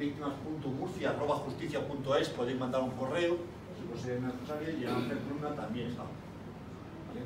víctimas.murcia@justicia.es, podéis mandar un correo, si considera necesario, y en la tercera columna también está. ¿Vale?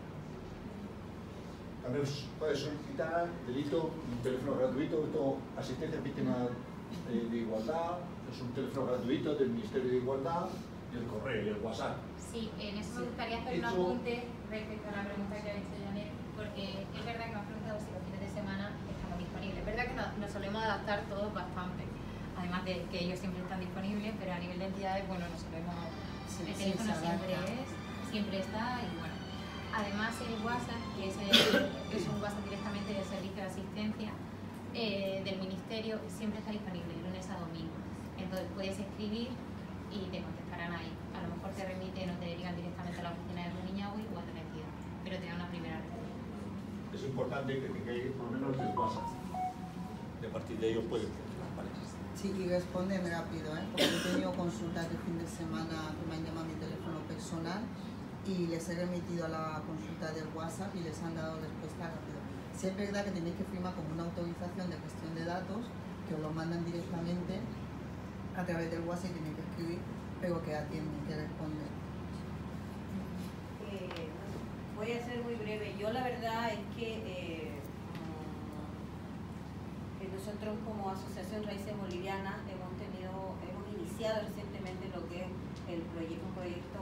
También puede solicitar delito, un teléfono gratuito, asistencia a víctimas de igualdad, es un teléfono gratuito del Ministerio de Igualdad, y el correo y el WhatsApp. Sí, en eso me gustaría hacer un apunte respecto a la pregunta que ha hecho Janet, porque es verdad que me ha preguntado si los fines de semana estamos disponibles. Es verdad que nos solemos adaptar todos bastante, además de que ellos siempre están disponibles, pero a nivel de entidades, bueno, nos solemos... el teléfono siempre está y bueno. Además el WhatsApp, que es un WhatsApp directamente del Servicio de Asistencia del Ministerio, siempre está disponible de lunes a domingo. Entonces puedes escribir y te contestarán ahí. A lo mejor te remiten o te derivan directamente a la oficina de Rumiñahui o a la entidad, pero te dan una primera respuesta. Es importante que tengáis por lo menos el WhatsApp. De partir de ellos pueden funcionar, ¿vale? Sí, y responden rápido, porque he tenido consultas de fin de semana que me han llamado a mi teléfono personal y les he remitido a la consulta del WhatsApp y les han dado respuesta rápido. Sí es verdad que tenéis que firmar como una autorización de gestión de datos, que os lo mandan directamente a través del WhatsApp y tenéis que escribir, pero que atienden, que responden. Voy a ser muy breve. Yo la verdad es que nosotros como Asociación Raíces Bolivianas hemos iniciado recientemente lo que es un proyecto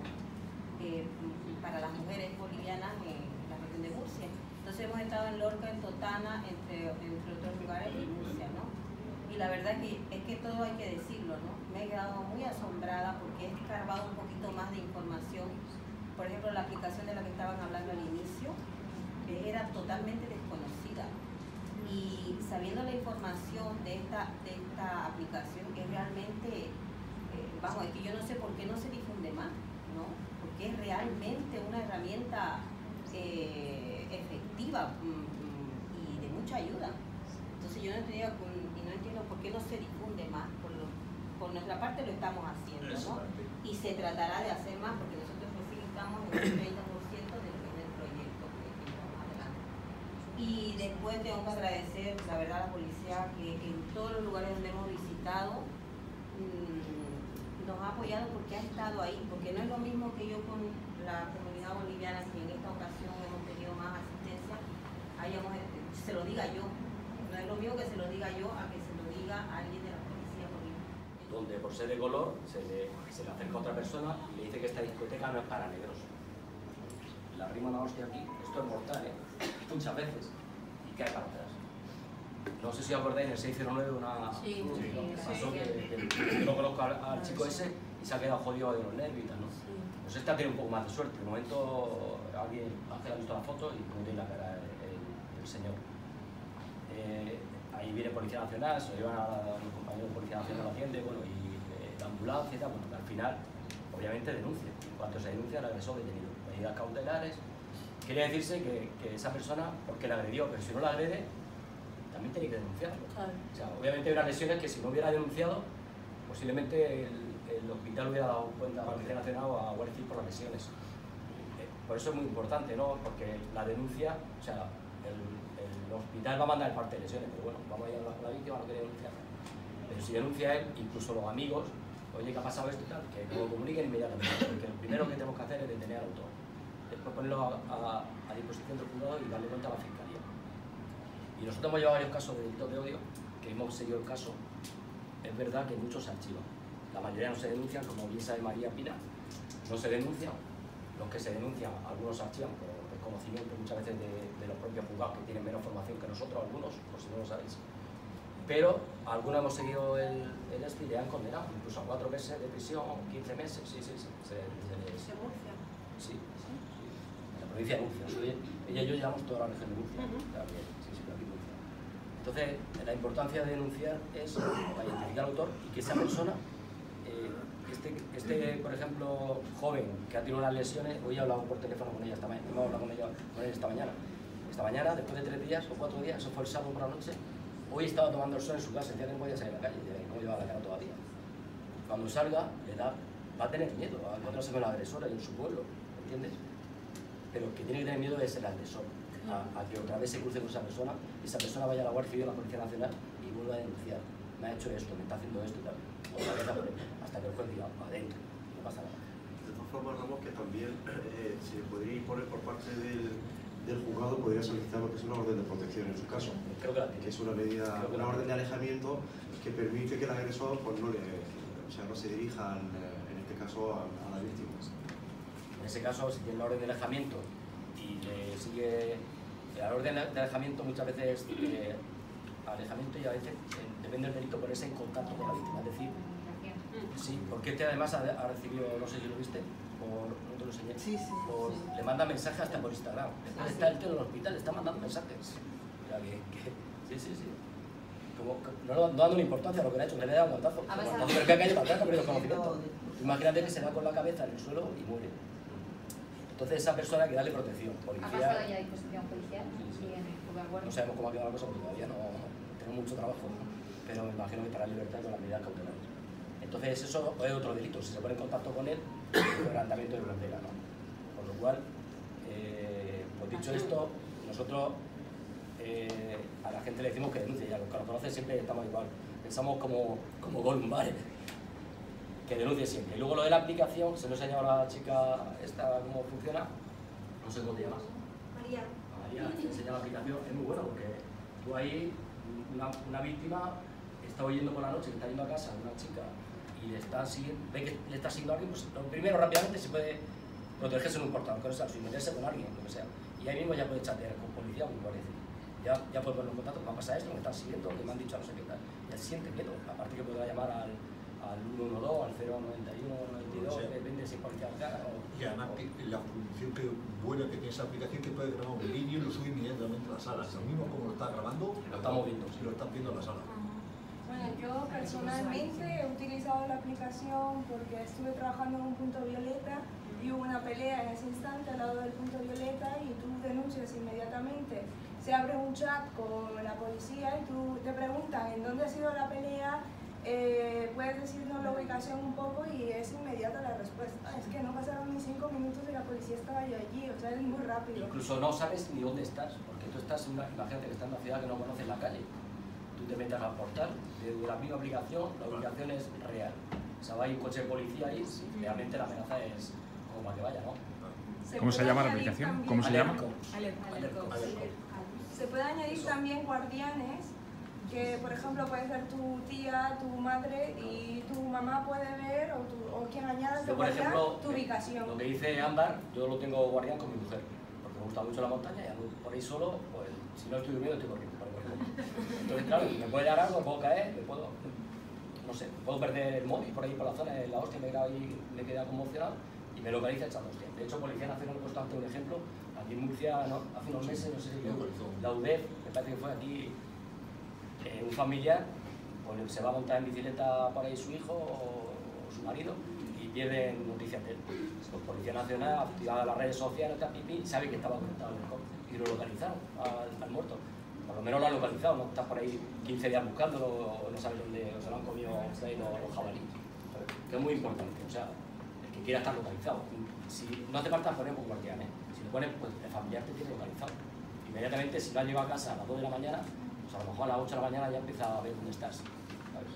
para las mujeres bolivianas en la región de Murcia. Entonces hemos estado en Lorca, en Totana, entre otros lugares, y Murcia, ¿no? Y la verdad es que todo hay que decirlo, ¿no? Me he quedado muy asombrada porque he escarbado un poquito más de información. Por ejemplo, la aplicación de la que estaban hablando al inicio era totalmente desconocida. Y sabiendo la información de esta aplicación, es realmente, vamos, es que yo no sé por qué no se difunde más, ¿no? Porque es realmente una herramienta efectiva y de mucha ayuda. Entonces yo no entiendo por qué no se difunde más. Por nuestra parte lo estamos haciendo, ¿no? Y se tratará de hacer más porque nosotros recién estamos en el 30% del proyecto que llevamos adelante. Y después tengo que agradecer, la verdad, a la policía que en todos los lugares donde hemos visitado nos ha apoyado porque ha estado ahí, porque no es lo mismo que yo con la comunidad boliviana, que en esta ocasión hemos tenido más asistencia, se lo diga yo. No es lo mismo que se lo diga yo a que se lo diga a alguien de la policía boliviana. Donde por ser de color se le acerca a otra persona y le dice que esta discoteca no es para negros. La rima la hostia aquí, esto es mortal, muchas veces, y cae para atrás. No sé si acordáis en el 609 pasó que yo no conozco al chico ese y se ha quedado jodido de los nervios y tal, ¿no? Pues este ha tenido un poco más de suerte. De momento alguien ha visto la foto y no tiene la cara el señor. Ahí viene Policía Nacional, se lo llevan a los compañeros de Policía Nacional a la tienda, bueno, y la ambulancia y tal, bueno, que al final, obviamente, denuncia. En cuanto se denuncia, el agresor detenido. Medidas cautelares. Quiere decirse que esa persona, porque la agredió, pero si no la agrede, también tiene que denunciarlo. Claro. O sea, obviamente hay unas lesiones que si no hubiera denunciado, posiblemente el hospital hubiera dado cuenta a la Policía Nacional o a Guardia Civil por las lesiones. Por eso es muy importante, ¿no? Porque la denuncia, o sea, el hospital va a mandar el parte de lesiones, pero bueno, vamos a ir a hablar con la víctima, no quiere denunciar. Pero si denuncia él, incluso los amigos, oye, ¿qué ha pasado esto y tal? Que lo comuniquen inmediatamente, porque lo primero que tenemos que hacer es detener al autor. Después ponerlo a disposición del juzgado y darle cuenta a la fiscalía. Y nosotros hemos llevado varios casos de delitos de odio, que hemos seguido el caso. Es verdad que muchos se archivan. La mayoría no se denuncian, como bien sabe María Pina, no se denuncian. Los que se denuncian, algunos se archivan por desconocimiento muchas veces de los propios juzgados que tienen menos formación que nosotros, algunos, por si no lo sabéis. Pero algunos hemos seguido el y le han condenado, incluso a 4 meses de prisión, 15 meses, sí. ¿Se Murcia? Sí. En la provincia de Murcia. Ella y yo llevamos toda la región de Murcia. También, sí, aquí Murcia. Entonces, la importancia de denunciar es para identificar al autor y que esa persona, por ejemplo, joven que ha tenido unas lesiones, hoy he hablado por teléfono con ella esta mañana, hemos hablado con él esta mañana. Esta mañana, después de 3 días o 4 días, eso fue el sábado por la noche, hoy estaba tomando el sol en su casa, decía que no podía salir a la calle, no llevaba la cara todavía. Cuando salga, va a tener miedo a encontrarse con la agresora y en su pueblo, ¿entiendes? Pero el que tiene que tener miedo es el agresor, a que otra vez se cruce con esa persona vaya a la Guardia Civil, a la Policía Nacional y vuelva a denunciar. me ha hecho esto, me está haciendo esto y tal. Otra vez hasta que el juez diga, adentro, no pasa nada. De todas formas, Ramos, que también se podría imponer por parte del juzgado, podría solicitar lo que es una orden de protección en su caso. Creo que es una medida, una orden de alejamiento que permite que el agresor pues, no se dirija, en este caso, a la víctima. En ese caso, si tiene la orden de alejamiento y le sigue... La orden de alejamiento muchas veces... alejamiento y a veces, depende del delito, ponerse en contacto con la víctima. Es decir, sí, porque este además ha recibido, no sé si lo viste, no te lo enseñé, le manda mensajes hasta por Instagram. Después está el tío en el hospital, le está mandando mensajes. O sea, sí. Como, no dándole importancia a lo que le ha hecho, que le ha dado un guantazo. Pero que ha caído para atrás, que ha perdido conocimiento. Imagínate que se da con la cabeza en el suelo y muere. Entonces esa persona hay que darle protección. Policía, ¿ha pasado ya a disposición policial? Sí, en el Jugaguardia. No sabemos cómo ha quedado la cosa porque todavía no tenemos mucho trabajo, ¿no? Pero me imagino que estará en libertad con las medidas cautelares. Entonces eso es otro delito, si se pone en contacto con él, quebrantamiento de frontera, ¿no? Con lo cual, pues dicho esto, nosotros a la gente le decimos que denuncie, ya los que nos conocen siempre estamos igual, pensamos como Gollum, ¿vale? Que denuncie siempre. Y luego lo de la aplicación, se nos ha enseñado a la chica esta cómo funciona, no sé cómo te llamas. María, te enseña la aplicación, es muy bueno porque tú ahí, una víctima está oyendo por la noche que está yendo a casa de una chica y le está siguiendo, ve que le está siguiendo a alguien, pues lo primero rápidamente se puede protegerse en un portal, con eso, sin meterse con alguien, lo que sea. Y ahí mismo ya puede chatear con policía o con guardia civil. Ya puede poner en contacto, me ha pasado esto, me están siguiendo, que me han dicho no sé qué tal. Ya se siente quieto, aparte que podrá llamar al 112, al 091, 92, depende si es policía local o... Y además la función buena que tiene esa aplicación es que puede grabar un vídeo y lo sube inmediatamente a la sala. Lo mismo como lo está grabando, lo estamos viendo. Si lo están viendo en la sala. Bueno, yo personalmente he utilizado la aplicación porque estuve trabajando en un punto violeta y hubo una pelea en ese instante al lado del punto violeta y tú denuncias inmediatamente. Se abre un chat con la policía y tú te preguntan en dónde ha sido la pelea, puedes decirnos la ubicación un poco y es inmediata la respuesta. Es que no pasaron ni 5 minutos y la policía estaba ya allí, o sea, es muy rápido. Incluso no sabes ni dónde estás, porque tú estás en imagínate que estás en una ciudad que no conoces la calle. Tú te metes al portal, desde la misma aplicación, la ubicación es real. O sea, va un coche de policía ahí, realmente la amenaza es como para que vaya, ¿no? ¿Cómo se llama la aplicación? ¿Cómo se llama? Se puede añadir también guardianes, que por ejemplo puede ser tu tía, tu madre y tu mamá puede ver, o quien añada de guardián, tu ubicación. Lo que dice Ámbar, yo lo tengo guardián con mi mujer, porque me gusta mucho la montaña y ando por ahí solo, pues si no estoy durmiendo estoy corriendo. Entonces claro, me puede dar algo, me puedo caer, no sé, puedo perder el móvil por ahí por la zona, la hostia me queda conmocionado y me localiza echando hostia. De hecho, Policía Nacional constante un ejemplo, aquí en Murcia hace unos meses, no sé si la UDEF, me parece que fue aquí, un familiar pues, se va a montar en bicicleta por ahí su hijo o su marido y pierden noticias de él. Pues Policía Nacional ha activado las redes sociales, sabe que estaba conectado al helicóptero y lo localizaron al muerto. Por lo menos lo han localizado, no estás por ahí 15 días buscándolo o no sabes dónde, o se lo han comido los jabalíes. Que es muy importante, o sea, el que quiera estar localizado. Si no hace falta poner un guardián, si lo pones, pues el familiar te tiene localizado. Inmediatamente, si lo has llevado a casa a las 2 de la mañana, pues a lo mejor a las 8 de la mañana ya empieza a ver dónde estás. ¿Sabes?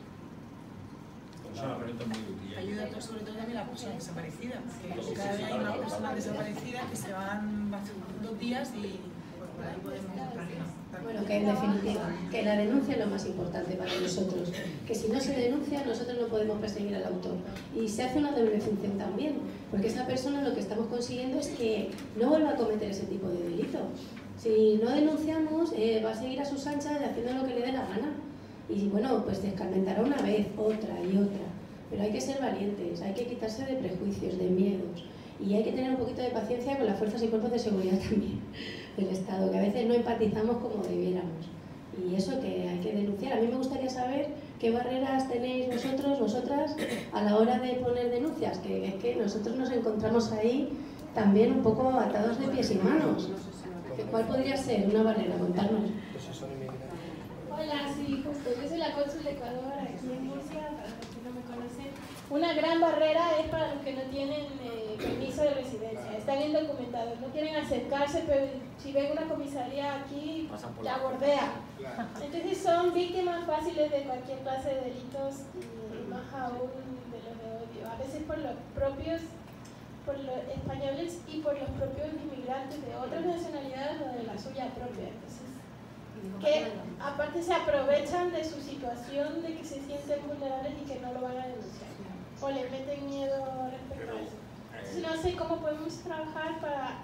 Pues es una herramienta muy útil. Ayuda sobre todo también a la persona desaparecida, porque cada día hay una persona desaparecida que se van 2 días y por ahí podemos... Bueno, que en definitiva, que la denuncia es lo más importante para nosotros, que si no se denuncia nosotros no podemos perseguir al autor y se hace una doble función también, porque esa persona lo que estamos consiguiendo es que no vuelva a cometer ese tipo de delito. Si no denunciamos va a seguir a sus anchas haciendo lo que le dé la gana y bueno, pues te escarmentará una vez, otra y otra, pero hay que ser valientes, hay que quitarse de prejuicios, de miedos y hay que tener un poquito de paciencia con las fuerzas y cuerpos de seguridad también del Estado, que a veces no empatizamos como debiéramos. Y eso que hay que denunciar. A mí me gustaría saber qué barreras tenéis vosotras, a la hora de poner denuncias, que es que nosotros nos encontramos ahí también un poco atados de pies y manos. ¿Cuál podría ser una barrera? Contarnos. Hola, sí, justo. Yo soy la cónsul de Ecuador aquí en Murcia, para los que no me conocen. Una gran barrera es para los que no tienen permiso de residencia, están indocumentados, no quieren acercarse, pero si ven una comisaría aquí, la bordea. Entonces son víctimas fáciles de cualquier clase de delitos y más aún de los de odio. A veces por los propios, por los españoles y por los propios inmigrantes de otras nacionalidades o de la suya propia. Entonces, que aparte se aprovechan de su situación, de que se sienten vulnerables y que no lo van a denunciar o le meten miedo respecto a eso. Entonces no sé cómo podemos trabajar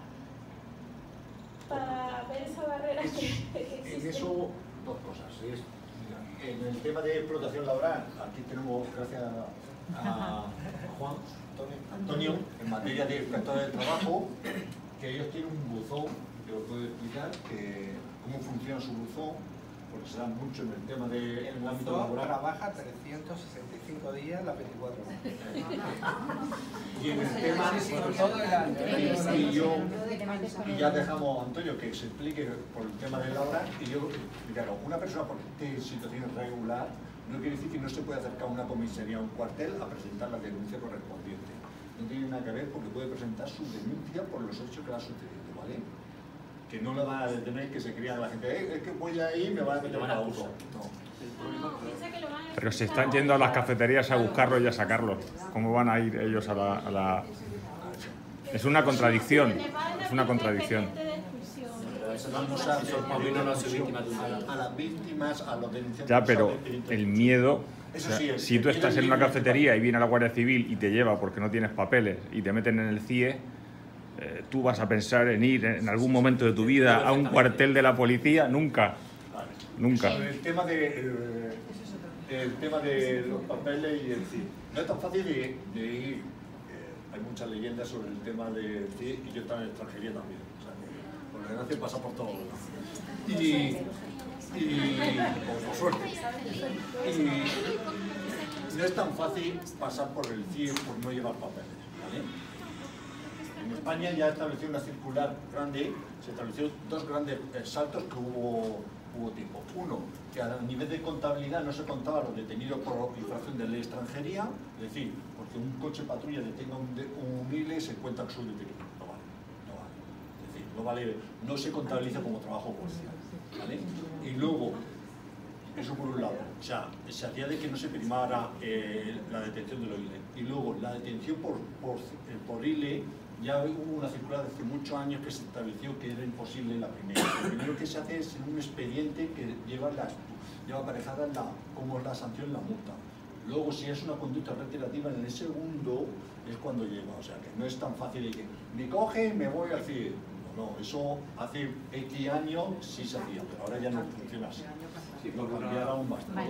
para ver esa barrera que existe. En eso, dos cosas. En el tema de explotación laboral, aquí tenemos, gracias a Juan Antonio, en materia de inspector del trabajo, que ellos tienen un buzón, que os puedo explicar cómo funciona su buzón, porque se da mucho en el tema del ámbito laboral. Trabaja 365 días las 24 horas. Y en el tema todo el año. Y ya dejamos a Antonio que se explique por el tema del laboral, y yo explicaros, una persona por situación irregular no quiere decir que no se puede acercar a una comisaría o un cuartel a presentar la denuncia correspondiente. No tiene nada que ver porque puede presentar su denuncia por los hechos que le ha sucedido, ¿vale? Que no le va a detener que se cría la gente, es que voy a ir y me van a meter a uso. Pero se están yendo a las cafeterías a buscarlo y a sacarlo. ¿Cómo van a ir ellos a la...? Es una contradicción, es una contradicción. A las víctimas, a los denunciantes. Ya, pero el miedo... O sea, si tú estás en una cafetería y viene la Guardia Civil y te lleva porque no tienes papeles y te meten en el CIE, tú vas a pensar en ir en algún momento de tu vida a un cuartel de la policía. Nunca. Nunca. El tema de los papeles y el CIE. No es tan fácil de ir. Hay muchas leyendas sobre el tema del CIE y yo estaba en extranjería también. O sea, por desgracia pasa por todos lados. Por suerte. Y no es tan fácil pasar por el CIE por no llevar papeles, ¿vale? En España ya estableció una circular grande, se estableció dos grandes saltos que hubo tiempo. Uno, que a nivel de contabilidad no se contaba los detenidos por infracción de ley extranjería, es decir, porque un coche patrulla detenga un ILE se cuenta que su detenido. No vale. Es decir, no se contabiliza como trabajo policial, ¿vale? Y luego, eso por un lado, o sea, se hacía de que no se primara la detención de los ILE. Y luego, la detención por ILE, ya hubo una circular de hace muchos años que se estableció que era imposible la primera. Lo primero que se hace es un expediente que lleva aparejada como es la sanción, la multa. Luego, si es una conducta reiterativa, en el segundo es cuando lleva. O sea, que no es tan fácil de que me coge y me voy al CIE. No, eso hace X años sí se hacía, pero ahora ya no funciona así. Sí, lo cambiaron bastante.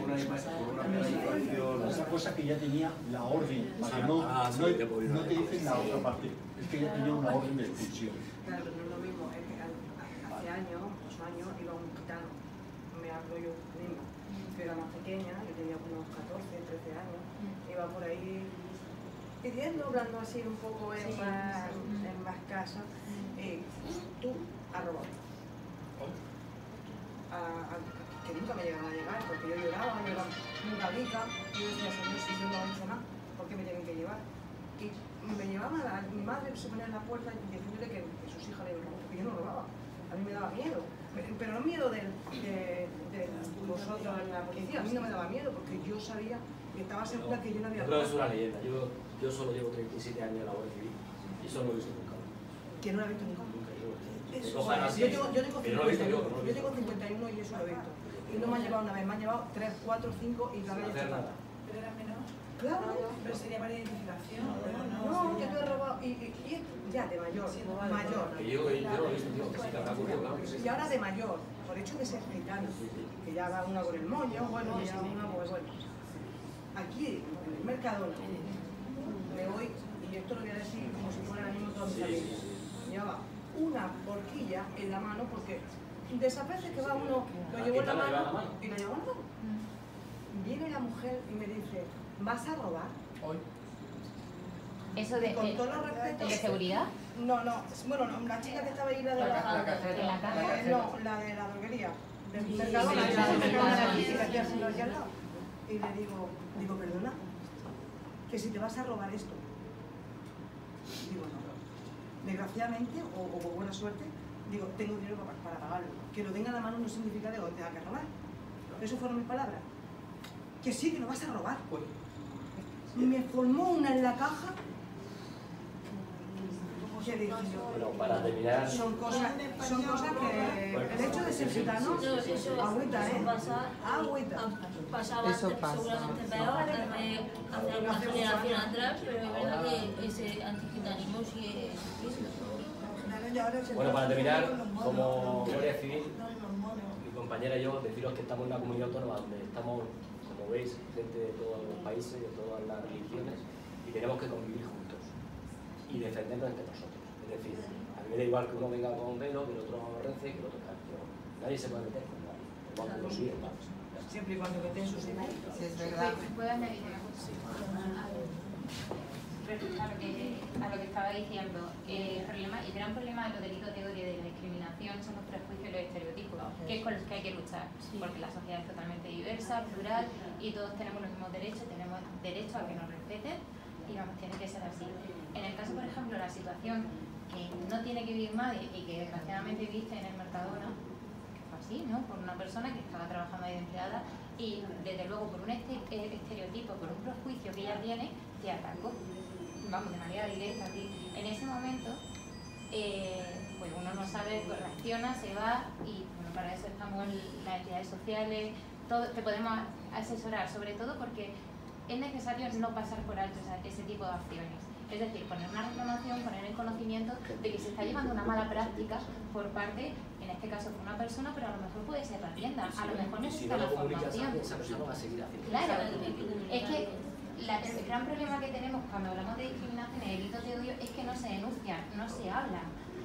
Esa cosa que ya tenía la orden, que no te dicen la otra parte, es que ya tenía una orden de expulsión. Claro, pero no es lo mismo, es que hace años, 2 años, iba un gitano, me hablo yo misma, yo era más pequeña, yo tenía unos 14, 13 años, iba por ahí pidiendo, hablando así un poco en más casas, tú has robado. Que nunca me llegaban a llegar, porque yo lloraba muy cabrica, y yo decía, señor, si yo no he hecho nada, ¿por qué me tienen que llevar? Y me llevaban, mi madre se ponía en la puerta diciéndole que sus hijas le robaban, porque yo no robaba. A mí me daba miedo, pero no miedo de vosotros en la policía, a mí no me daba miedo, porque yo sabía que estaba segura que yo no había robado. Pero es una leyenda, yo solo llevo 37 años en la Guardia Civil y solo lo he visto nunca. ¿Quién no lo ha visto nunca? Eso, yo tengo 51 y eso lo he visto. Y no me han llevado una vez, me han llevado 3, 4, 5 y la vez he hecho nada. ¿Pero era menor? Claro. Pero sería para identificación. No, que tú has robado. Y ya de mayor. Mayor. Y ahora de mayor, por hecho de ser gitano. Que ya va una con el moño, bueno, ya una pues bueno. Aquí, en el Mercadona, me voy, y esto lo voy a decir como si fuera el mismo toda mi familia. Llevaba una horquilla en la mano porque de esas veces que va uno, lo llevó en la mano y lo llevó en la mano. Viene la mujer y me dice, ¿vas a robar? Hoy. ¿Eso de, con todo los respetos, de seguridad? No, bueno, no, la chica que estaba ahí, la de la droguería, Mercadona, esa Mercadona aquí, que aquí al lado. Y le digo, perdona, que si te vas a robar esto. Digo, no. Desgraciadamente, o por buena suerte, digo, tengo dinero para pagarlo. Que lo tenga en la mano no significa que lo tenga que robar. Esas fueron mis palabras. Que sí, que lo vas a robar. Me formó una en la caja. Bueno, para terminar... Son cosas que... El hecho de ser gitano, agüita, ¿eh? Agüita. Pasaba seguramente peor, hace una generación atrás, pero es verdad que ese antigitanismo sigue existiendo. Bueno, para terminar, como Guardia Civil, mi compañera y yo, deciros que estamos en una comunidad autónoma donde estamos, como veis, gente de todos los países, de todas las religiones, y tenemos que convivir juntos y defendernos entre nosotros. Es decir, a mí me da igual que uno venga con velo, que el otro rece, que el otro tal. Nadie se puede meter con nadie. Vamos a los suyos, vamos. Siempre y cuando que tengan sus emails. Sí, es verdad. ¿Puedo añadir una cosa? Respecto a lo que estaba diciendo, el gran problema de los delitos de odio y de la discriminación son los prejuicios y los estereotipos, que es con los que hay que luchar, porque la sociedad es totalmente diversa, plural, y todos tenemos los mismos derechos, tenemos derecho a que nos respeten, y vamos, tiene que ser así. En el caso, por ejemplo, la situación que no tiene que vivir nadie y que desgraciadamente viste en el Mercadona, que fue así, ¿no? Por una persona que estaba trabajando ahí de empleada y desde luego por un estereotipo, por un prejuicio que ella tiene, te atacó, vamos, de manera directa a ti. En ese momento, pues uno no sabe, pues reacciona, se va y bueno, para eso estamos las entidades sociales, todo, te podemos asesorar, sobre todo porque es necesario no pasar por alto ese tipo de acciones. Es decir, poner una reclamación, poner en conocimiento de que se está llevando una mala práctica por parte, en este caso fue una persona, pero a lo mejor puede ser la tienda, a lo mejor necesita la formación. Esa persona va a seguir haciendo. Claro, es que el gran problema que tenemos cuando hablamos de discriminación y delitos de odio es que no se denuncian, no se habla.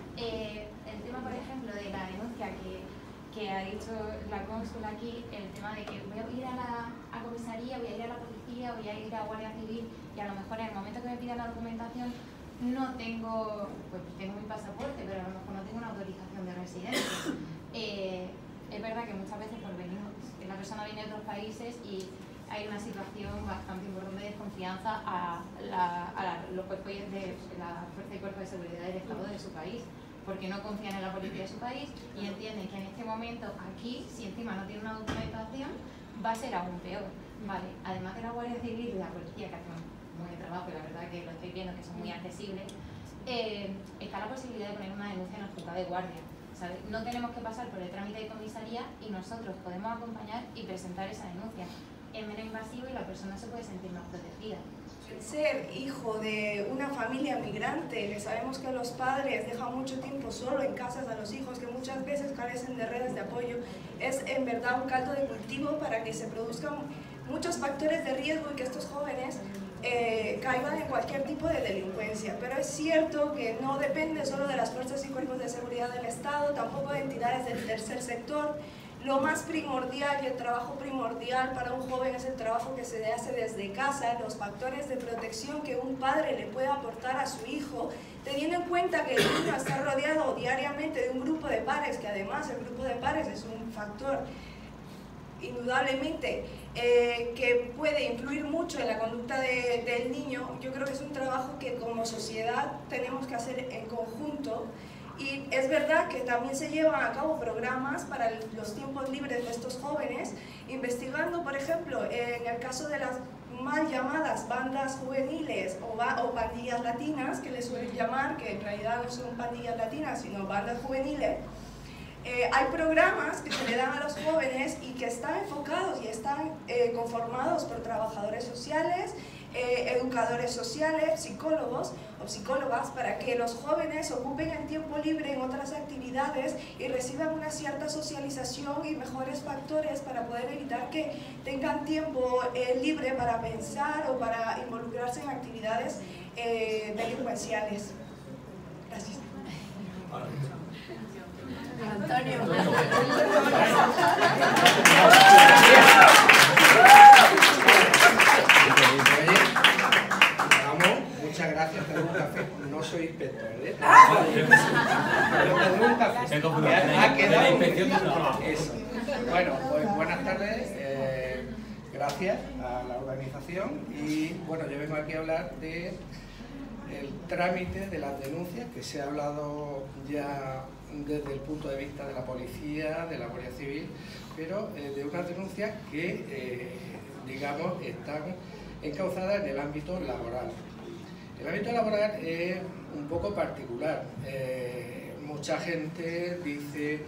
El tema, por ejemplo, de la denuncia que ha dicho la cónsula aquí, el tema de que voy a ir a la comisaría, voy a ir a la policía, voy a ir a Guardia Civil y a lo mejor en el momento que me pidan la documentación no tengo, pues tengo mi pasaporte, pero a lo mejor no tengo una autorización de residencia. Es verdad que muchas veces pues la persona viene de otros países y hay una situación bastante importante de desconfianza a los cuerpos de la Fuerza y Cuerpos de Seguridad del Estado de su país, porque no confían en la policía de su país y entienden que en este momento aquí, si encima no tiene una documentación, va a ser aún peor. Vale, además de la Guardia Civil y la policía, que hacen un buen trabajo, y la verdad que lo estoy viendo, que son muy accesibles, está la posibilidad de poner una denuncia en el juzgado de guardia. ¿Sabes? No tenemos que pasar por el trámite de comisaría y nosotros podemos acompañar y presentar esa denuncia. Es menos invasivo y la persona se puede sentir más protegida. Ser hijo de una familia migrante, que sabemos que los padres dejan mucho tiempo solo en casas a los hijos, que muchas veces carecen de redes de apoyo, es en verdad un caldo de cultivo para que se produzcan muchos factores de riesgo y que estos jóvenes caigan en cualquier tipo de delincuencia. Pero es cierto que no depende solo de las fuerzas y cuerpos de seguridad del Estado, tampoco de entidades del tercer sector. Lo más primordial y el trabajo primordial para un joven es el trabajo que se hace desde casa, los factores de protección que un padre le puede aportar a su hijo, teniendo en cuenta que el niño está rodeado diariamente de un grupo de pares, que además el grupo de pares es un factor indudablemente que puede influir mucho en la conducta del niño. Yo creo que es un trabajo que como sociedad tenemos que hacer en conjunto. Y es verdad que también se llevan a cabo programas para los tiempos libres de estos jóvenes, investigando, por ejemplo, en el caso de las mal llamadas bandas juveniles o pandillas latinas, que les suelen llamar, que en realidad no son pandillas latinas, sino bandas juveniles. Hay programas que se le dan a los jóvenes y que están enfocados y están conformados por trabajadores sociales, educadores sociales, psicólogos o psicólogas, para que los jóvenes ocupen el tiempo libre en otras actividades y reciban una cierta socialización y mejores factores para poder evitar que tengan tiempo libre para pensar o para involucrarse en actividades delincuenciales. Gracias. Antonio. Muchas gracias, te doy un café. No soy inspector, ¿eh? Pero te doy un café. quedado eso. Bueno, pues buenas tardes, gracias a la organización y bueno, yo vengo aquí a hablar de el trámite de las denuncias que se ha hablado ya desde el punto de vista de la policía, de la Guardia Civil, pero de unas denuncias que, digamos, están encauzadas en el ámbito laboral. El ámbito laboral es un poco particular. Mucha gente dice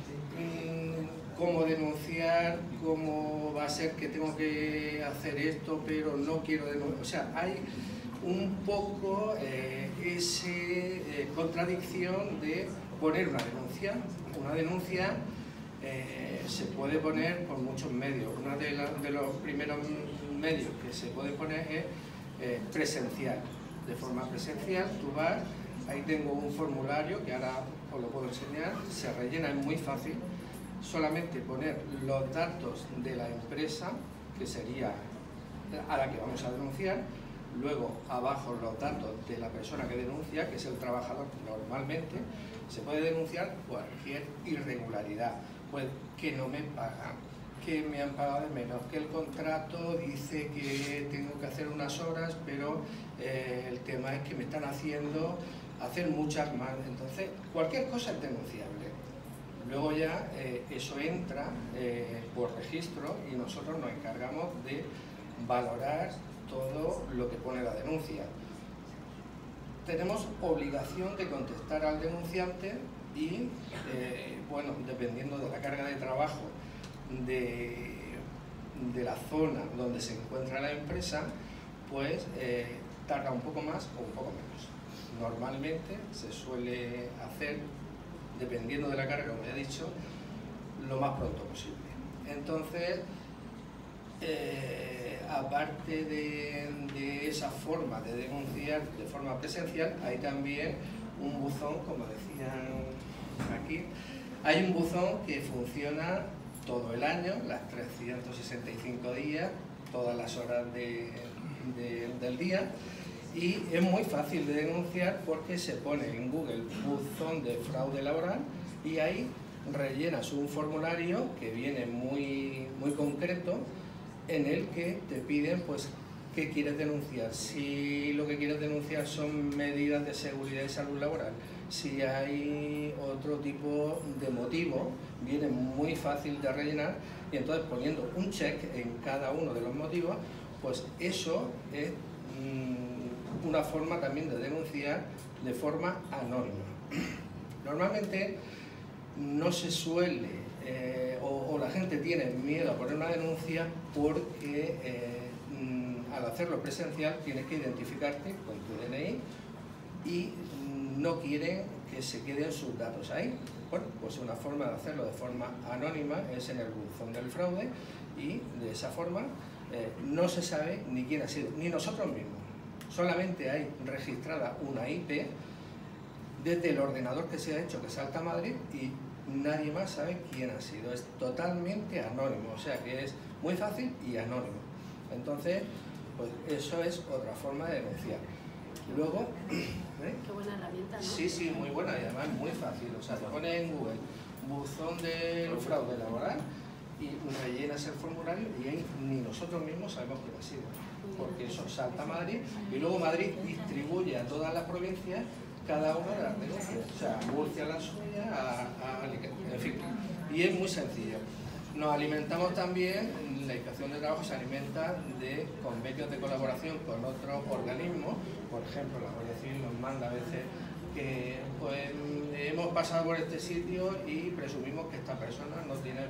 cómo denunciar, cómo va a ser que tengo que hacer esto, pero no quiero denunciar. O sea, hay un poco esa contradicción de poner una denuncia. Una denuncia se puede poner por muchos medios. Uno de los primeros medios que se puede poner es presencial. De forma presencial, tú vas, ahí tengo un formulario que ahora os lo puedo enseñar, se rellena, es muy fácil, solamente poner los datos de la empresa, que sería a la que vamos a denunciar, luego abajo los datos de la persona que denuncia, que es el trabajador. Normalmente se puede denunciar cualquier irregularidad, pues que no me pagan, que me han pagado de menos, que el contrato dice que tengo que hacer unas horas, pero el tema es que me están haciendo hacer muchas más. Entonces, cualquier cosa es denunciable. Luego ya eso entra por registro y nosotros nos encargamos de valorar todo lo que pone la denuncia. Tenemos obligación de contestar al denunciante y, bueno, dependiendo de la carga de trabajo de la zona donde se encuentra la empresa, pues tarda un poco más o un poco menos. Normalmente se suele hacer, dependiendo de la carga, como ya he dicho, lo más pronto posible. Entonces, aparte de esa forma de denunciar de forma presencial, hay también un buzón, como decían aquí, hay un buzón que funciona todo el año, las 365 días, todas las horas del día, y es muy fácil de denunciar porque se pone en Google buzón de fraude laboral y ahí rellenas un formulario que viene muy concreto, en el que te piden pues qué quieres denunciar, si lo que quieres denunciar son medidas de seguridad y salud laboral, si hay otro tipo de motivo, viene muy fácil de rellenar y entonces poniendo un check en cada uno de los motivos, pues eso es una forma también de denunciar de forma anónima. Normalmente no se suele o la gente tiene miedo a poner una denuncia porque al hacerlo presencial tienes que identificarte con tu DNI y no quieren que se queden sus datos ahí. Bueno, pues una forma de hacerlo de forma anónima es en el buzón del fraude y de esa forma no se sabe ni quién ha sido, ni nosotros mismos. Solamente hay registrada una IP desde el ordenador que se ha hecho, que salta a Madrid, y nadie más sabe quién ha sido. Es totalmente anónimo, o sea que es muy fácil y anónimo. Entonces, pues eso es otra forma de denunciar. Luego, Qué buena herramienta, ¿no? Sí, sí, muy buena y además muy fácil. O sea, te pones en Google buzón del fraude laboral y rellenas el formulario y ahí ni nosotros mismos sabemos quién ha sido, porque eso salta a Madrid y luego Madrid distribuye a todas las provincias cada una de las denuncias, o sea, Murcia la suya, en fin, y es muy sencillo. Nos alimentamos también, la Inspección de Trabajo se alimenta de convenios de colaboración con otros organismos, por ejemplo, la Guardia Civil nos manda a veces que pues, hemos pasado por este sitio y presumimos que esta persona no tiene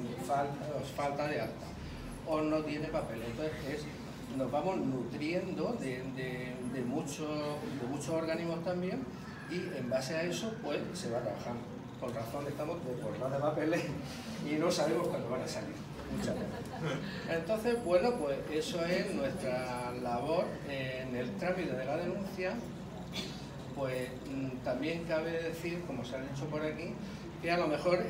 falta de alta o no tiene papel. Entonces nos vamos nutriendo de muchos organismos también y en base a eso pues se va trabajando. Con razón estamos desbordados de papeles y no sabemos cuándo van a salir. Muchas veces. Entonces, bueno, pues eso es nuestra labor en el trámite de la denuncia. Pues también cabe decir, como se ha dicho por aquí, que a lo mejor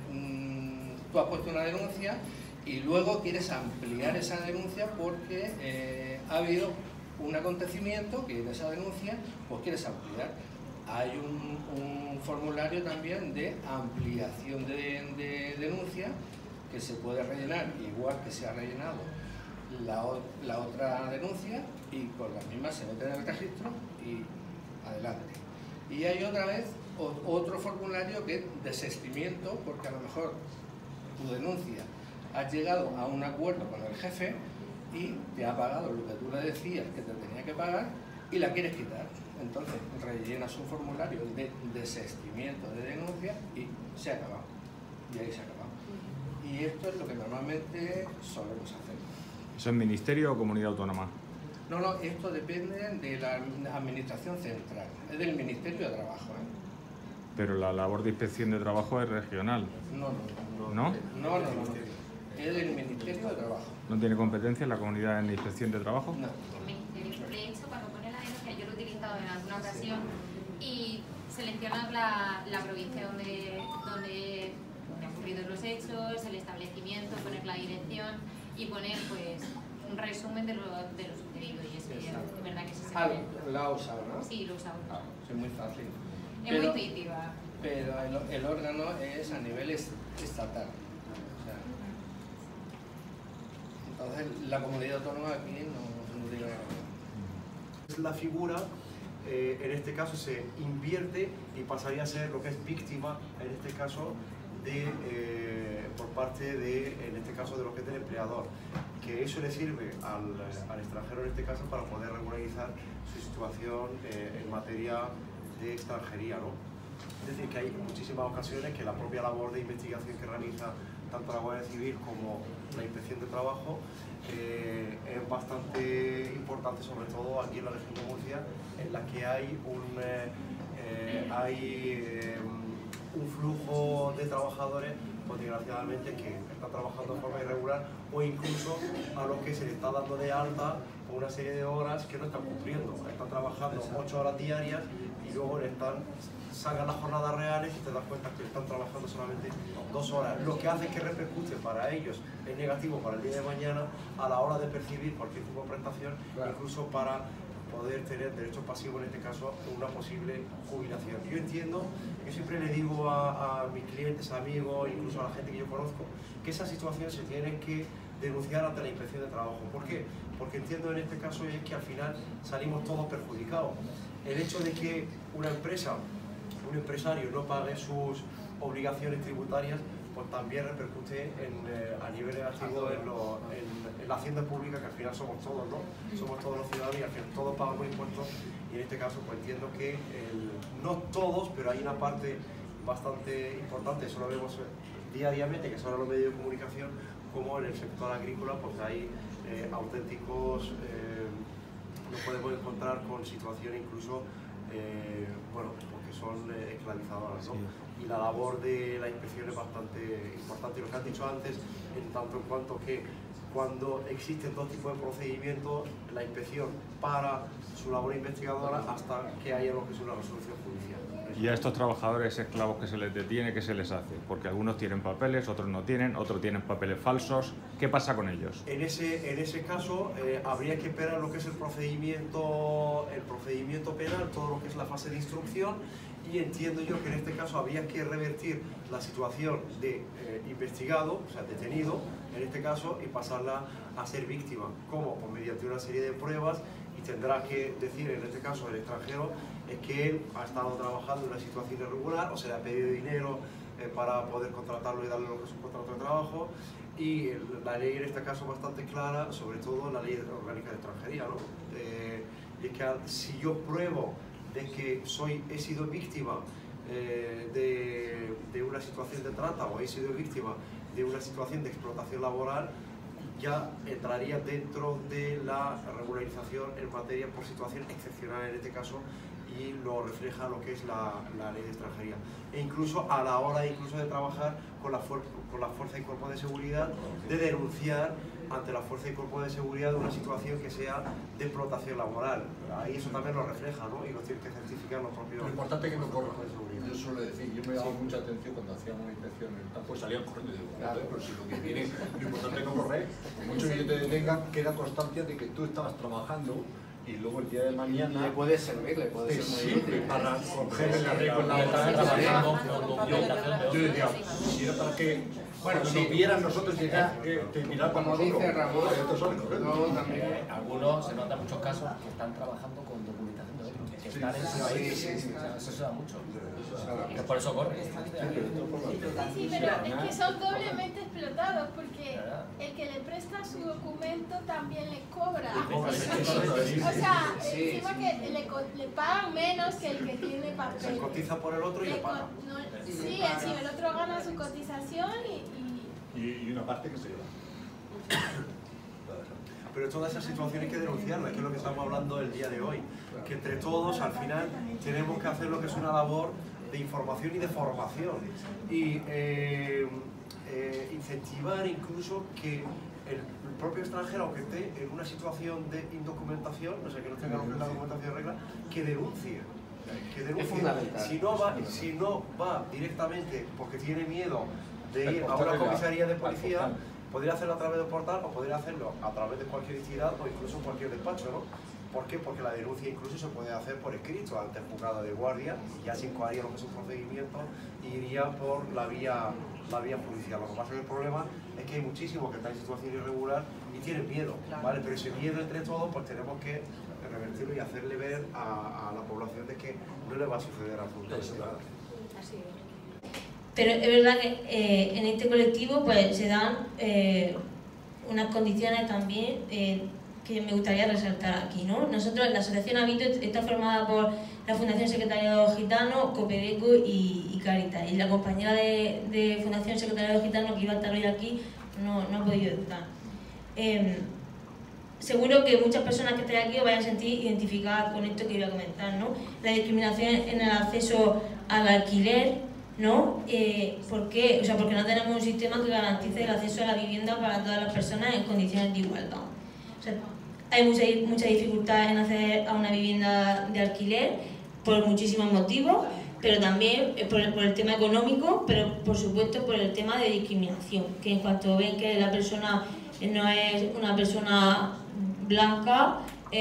tú has puesto una denuncia y luego quieres ampliar esa denuncia porque ha habido un acontecimiento que en esa denuncia pues quieres ampliar. hay un formulario también de ampliación de denuncia que se puede rellenar igual que se ha rellenado la otra denuncia, y con la misma se mete en el registro y adelante. Y hay otra vez otro formulario que es desistimiento, porque a lo mejor tu denuncia has llegado a un acuerdo con el jefe y te ha pagado lo que tú le decías que te tenía que pagar y la quieres quitar. Entonces rellenas un formulario de desistimiento de denuncia y se ha acabado. Y ahí se ha acabado. Y esto es lo que normalmente solemos hacer. ¿Eso es ministerio o comunidad autónoma? No, no, esto depende de la administración central, es del Ministerio de Trabajo. Pero la labor de inspección de trabajo es regional. No, es del Ministerio de Trabajo. ¿No tiene competencia la comunidad en inspección de trabajo? No. El ministerio, de hecho, cuando pone la denuncia, yo lo he utilizado en alguna ocasión, y seleccionas la provincia donde han ocurrido los hechos, el establecimiento, poner la dirección y poner pues un resumen de lo sucedido, y eso es verdad que se sabe. ¿Lo ha usado, no? Sí, lo he usado. Es muy fácil. Es muy intuitiva. Pero el órgano es a nivel estatal. O sea, entonces la comunidad autónoma aquí no tiene nada. La figura en este caso se invierte y pasaría a ser lo que es víctima, en este caso, por parte de, en este caso, de lo que es del empleador, que eso le sirve al extranjero en este caso para poder regularizar su situación en materia de extranjería, ¿no? Es decir, que hay muchísimas ocasiones que la propia labor de investigación que realiza tanto la Guardia Civil como la Inspección de Trabajo es bastante importante, sobre todo aquí en la región de Murcia, en la que hay un flujo de trabajadores, pues desgraciadamente, que están trabajando de forma irregular, o incluso a los que se les está dando de alta por una serie de horas que no están cumpliendo. Están trabajando 8 horas diarias y luego sacan las jornadas reales y te das cuenta que están trabajando solamente 2 horas. Lo que hace que repercute para ellos es negativo para el día de mañana a la hora de percibir cualquier tipo de prestación, incluso para poder tener derechos pasivos, en este caso, una posible jubilación. Yo entiendo, yo siempre le digo a mis clientes, amigos, incluso a la gente que yo conozco, que esa situación se tiene que denunciar ante la Inspección de Trabajo. ¿Por qué? Porque entiendo en este caso es que al final salimos todos perjudicados. El hecho de que una empresa, un empresario no pague sus obligaciones tributarias, pues también repercute a nivel negativo en la hacienda pública, que al final somos todos, ¿no? Somos todos los ciudadanos y al final todos pagamos impuestos, y en este caso pues entiendo que no todos, pero hay una parte bastante importante, eso lo vemos día a día, que son los medios de comunicación, como en el sector agrícola, pues hay auténticos, nos podemos encontrar con situaciones incluso, bueno, porque son esclavizadoras, ¿no? Y la labor de la inspección es bastante importante. Y lo que has dicho antes, en tanto en cuanto que cuando existen dos tipos de procedimientos, la inspección para su labor investigadora hasta que haya lo que es una resolución judicial. Y a estos trabajadores esclavos que se les detiene, ¿qué se les hace? Porque algunos tienen papeles, otros no tienen, otros tienen papeles falsos. ¿Qué pasa con ellos? En ese caso habría que esperar lo que es el procedimiento penal, todo lo que es la fase de instrucción, y entiendo yo que en este caso habría que revertir la situación de investigado, o sea, detenido, en este caso, y pasarla a ser víctima. ¿Cómo? Pues mediante una serie de pruebas, y tendrá que decir, en este caso, el extranjero, es que él ha estado trabajando en una situación irregular, o se le ha pedido dinero para poder contratarlo y darle lo que es un contrato de trabajo, y la ley en este caso bastante clara, sobre todo la ley orgánica de extranjería, ¿no? Y es que si yo pruebo de que he sido víctima de una situación de trata, o he sido víctima de una situación de explotación laboral, ya entraría dentro de la regularización en materia por situación excepcional en este caso, y lo refleja lo que es la ley de extranjería. E incluso a la hora de trabajar con la fuerza y cuerpo de seguridad, de denunciar ante la fuerza y cuerpo de seguridad una situación que sea de explotación laboral. Ahí eso también lo refleja, ¿no? Y lo tienen que certificar los propios. Lo importante es que no corran de seguridad. Yo suelo decir, yo me daba mucha atención cuando hacíamos una inspección en el campo y salían corriendo y digo, claro, pero si lo que viene, lo importante es no correr, mucho que te detengan, queda constancia de que tú estabas trabajando y luego el día de mañana le puede servir muy útil para coger el arreglo con la yo diría, si era para que cuando nos vieran nosotros llegar, te mirar para nosotros. Dice Ramón, algunos se notan muchos casos que están trabajando con documentación de otros, que están encima ahí, eso se da mucho. Que por eso corre. Sí, pero es que son doblemente explotados porque el que le presta su documento también le cobra. O sea, encima que le pagan menos que el que tiene papel. Se cotiza por el otro y le pagan. Sí, encima el otro gana su cotización y una parte que se lleva. Pero todas esas situaciones hay que denunciarlas, que es lo que estamos hablando el día de hoy. Que entre todos, al final, tenemos que hacer lo que es una labor de información y de formación. Y incentivar incluso que el propio extranjero, aunque esté en una situación de indocumentación, o sea, que no tenga la documentación de regla, que denuncie. Es fundamental. Si no va directamente porque tiene miedo de ir a una comisaría de policía, podría hacerlo a través del portal o podría hacerlo a través de cualquier entidad o incluso cualquier despacho, ¿no? ¿Por qué? Porque la denuncia incluso se puede hacer por escrito ante el juzgado de guardia y ya se incoaría lo que es un procedimiento y iría por la vía judicial. Lo que pasa es que el problema es que hay muchísimos que están en situación irregular y tienen miedo, ¿vale? Pero ese miedo entre todos pues tenemos que revertirlo y hacerle ver a la población de que no le va a suceder absolutamente nada. Así es. Pero es verdad que en este colectivo pues se dan unas condiciones también que me gustaría resaltar aquí, ¿no? Nosotros, la Asociación Habito está formada por la Fundación Secretariado Gitano, Copedeco y Caritas. Y la compañera de Fundación Secretariado Gitano que iba a estar hoy aquí no ha podido estar. Seguro que muchas personas que estáis aquí os vais a sentir identificadas con esto que voy a comentar, ¿no? La discriminación en el acceso al alquiler, ¿no? ¿Por qué? O sea, porque no tenemos un sistema que garantice el acceso a la vivienda para todas las personas en condiciones de igualdad. O sea, hay mucha dificultad en acceder a una vivienda de alquiler por muchísimos motivos, pero también por el tema económico, pero por supuesto por el tema de discriminación, que en cuanto ven que la persona no es una persona blanca,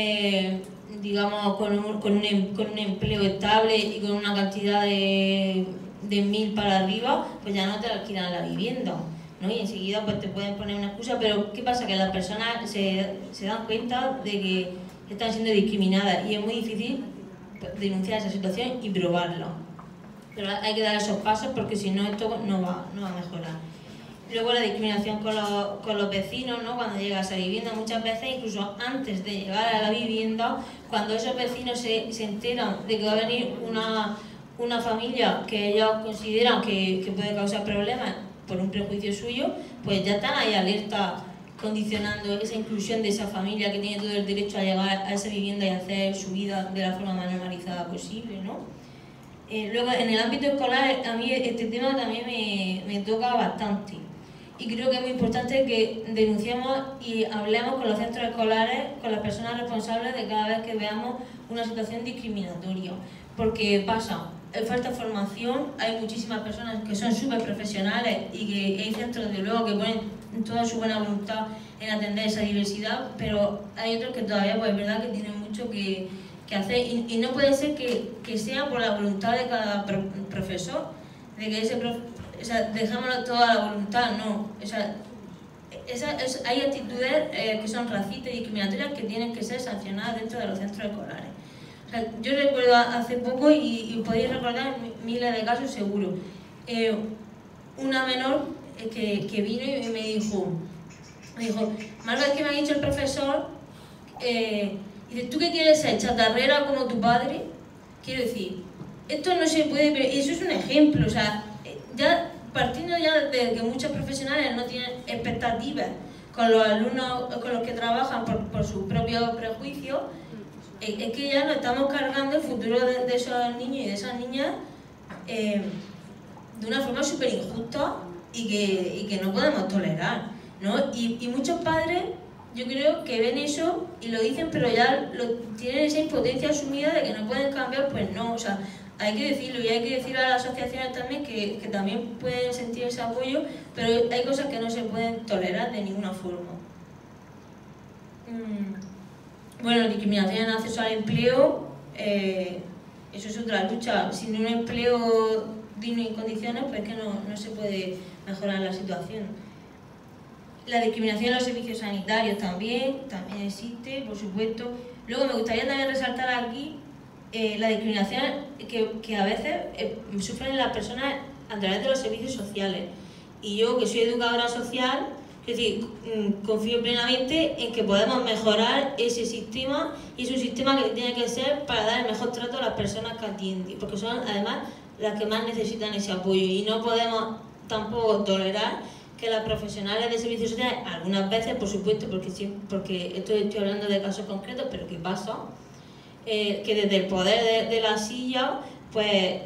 digamos con un empleo estable y con una cantidad de 1000 para arriba, pues ya no te alquilan la vivienda, ¿no? Y enseguida pues te pueden poner una excusa, pero ¿qué pasa? Que las personas se dan cuenta de que están siendo discriminadas y es muy difícil denunciar esa situación y probarlo. Pero hay que dar esos pasos porque si no esto no va a mejorar. Luego la discriminación con los vecinos, ¿no? Cuando llega a esa vivienda, muchas veces incluso antes de llegar a la vivienda, cuando esos vecinos se enteran de que va a venir una familia que ellos consideran que puede causar problemas por un prejuicio suyo, pues ya están ahí alerta, condicionando esa inclusión de esa familia que tiene todo el derecho a llegar a esa vivienda y hacer su vida de la forma más normalizada posible, ¿no? Luego, en el ámbito escolar, a mí este tema también me toca bastante. Y creo que es muy importante que denunciemos y hablemos con los centros escolares, con las personas responsables de cada vez que veamos una situación discriminatoria. Porque pasa, falta formación, hay muchísimas personas que son súper profesionales y que hay centros, desde luego, que ponen toda su buena voluntad en atender esa diversidad, pero hay otros que todavía, pues es verdad que tienen mucho que hacer y no puede ser que sea por la voluntad de cada profesor, de que o sea, dejámoslo todo a la voluntad, no. O sea, hay actitudes que son racistas y discriminatorias que tienen que ser sancionadas dentro de los centros escolares. O sea, yo recuerdo hace poco, y podéis recordar miles de casos seguro, una menor que vino y me dijo, Marga, es que me ha dicho el profesor, dice, ¿tú qué quieres ser? ¿Chatarrera como tu padre? Quiero decir, esto no se puede, pero eso es un ejemplo, o sea, ya partiendo ya de que muchos profesionales no tienen expectativas con los alumnos con los que trabajan por sus propios prejuicios, es que ya nos estamos cargando el futuro de esos niños y de esas niñas de una forma súper injusta y que no podemos tolerar, ¿no? Y muchos padres, yo creo que ven eso y lo dicen, pero ya tienen esa impotencia asumida de que no pueden cambiar, pues no, o sea, hay que decirlo y hay que decir a las asociaciones también que también pueden sentir ese apoyo, pero hay cosas que no se pueden tolerar de ninguna forma. Bueno, discriminación en acceso al empleo, eso es otra lucha. Sin un empleo digno y en condiciones, pues que no se puede mejorar la situación. La discriminación en los servicios sanitarios también existe, por supuesto. Luego me gustaría también resaltar aquí la discriminación que a veces sufren las personas a través de los servicios sociales. Y yo, que soy educadora social, es decir, confío plenamente en que podemos mejorar ese sistema, y es un sistema que tiene que ser para dar el mejor trato a las personas que atienden, porque son además las que más necesitan ese apoyo, y no podemos tampoco tolerar que las profesionales de servicios sociales, algunas veces por supuesto, porque estoy hablando de casos concretos, pero ¿qué pasa? Que desde el poder de la silla pues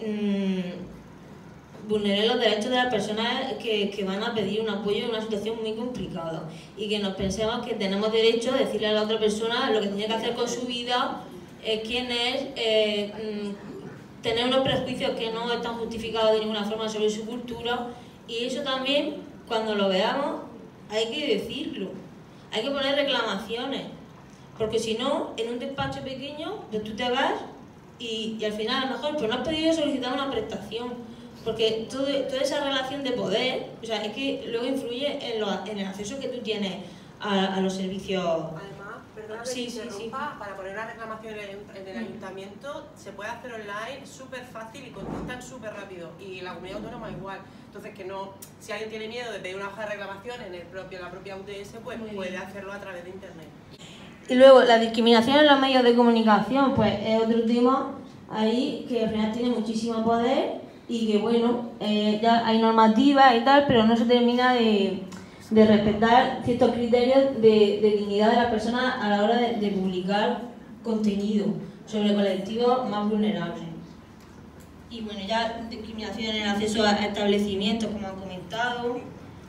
vulneren los derechos de las personas que van a pedir un apoyo en una situación muy complicada, y que nos pensemos que tenemos derecho a decirle a la otra persona lo que tiene que hacer con su vida, quién es, tener unos prejuicios que no están justificados de ninguna forma sobre su cultura. Y eso también, cuando lo veamos, hay que decirlo, hay que poner reclamaciones, porque si no, en un despacho pequeño, pues tú te vas y al final a lo mejor pues no has podido solicitar una prestación, porque toda esa relación de poder, o sea, es que luego influye en el acceso que tú tienes a los servicios. Además, perdona que interrumpa, para poner una reclamación en el ayuntamiento se puede hacer online súper fácil y contestan súper rápido, y la comunidad autónoma igual. Entonces, que no, si alguien tiene miedo de pedir una hoja de reclamación en la propia UTS, pues puede hacerlo a través de internet. Y luego, la discriminación en los medios de comunicación, pues es otro tema ahí que al final tiene muchísimo poder, y que bueno, ya hay normativas y tal, pero no se termina de respetar ciertos criterios de dignidad de las personas a la hora de publicar contenido sobre colectivos más vulnerables. Y bueno, ya discriminación en el acceso a establecimientos, como han comentado.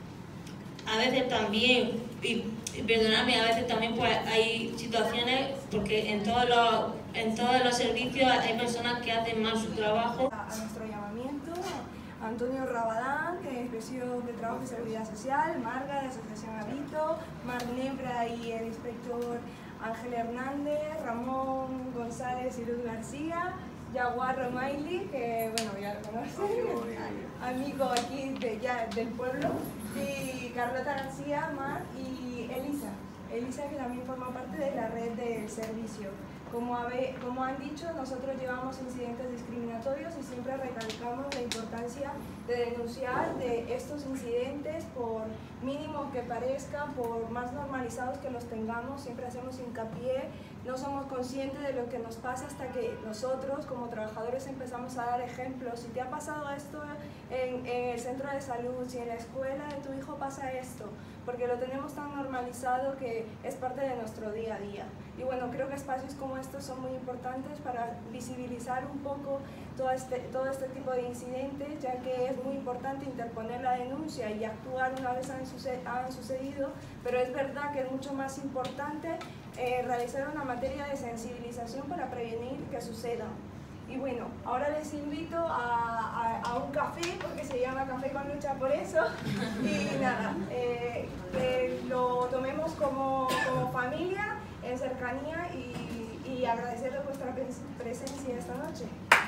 A veces también, y perdonadme, a veces también pues hay situaciones, porque en todos los servicios hay personas que hacen mal su trabajo. A nuestro llamamiento, Antonio Rabadán, que es inspección de Trabajo y Seguridad Social, Marga, de Asociación Habito, Mar Nebra y el inspector Ángel Hernández, Ramón González y Luz García, Jaguar Romaili, que bueno, ya lo conocen, amigo aquí del pueblo, y Carlota García, Mar, y Elisa, que también forma parte de la red del servicio. Como han dicho, nosotros llevamos incidentes discriminatorios y siempre recalcamos la importancia de denunciar de estos incidentes, por mínimo que parezcan, por más normalizados que los tengamos, siempre hacemos hincapié. No somos conscientes de lo que nos pasa hasta que nosotros como trabajadores empezamos a dar ejemplos. Si te ha pasado esto en el centro de salud, si en la escuela de tu hijo pasa esto, porque lo tenemos tan normalizado que es parte de nuestro día a día. Y bueno, creo que espacios como estos son muy importantes para visibilizar un poco todo este tipo de incidentes, ya que es muy importante interponer la denuncia y actuar una vez han sucedido, pero es verdad que es mucho más importante realizar una materia de sensibilización para prevenir que suceda. Y bueno, ahora les invito a un café, porque se llama Café con Lucha por eso, y nada, que lo tomemos como familia, en cercanía, y agradecerles vuestra presencia esta noche.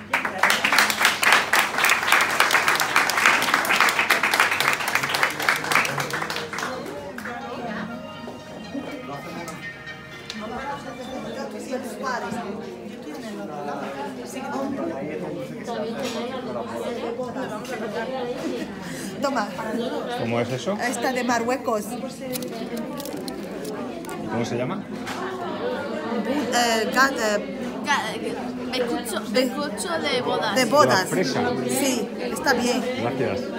Toma. ¿Cómo es eso? Esta de Marruecos. ¿Cómo se llama? Bizcocho de bodas. De bodas. Fresa. Sí, está bien. Gracias.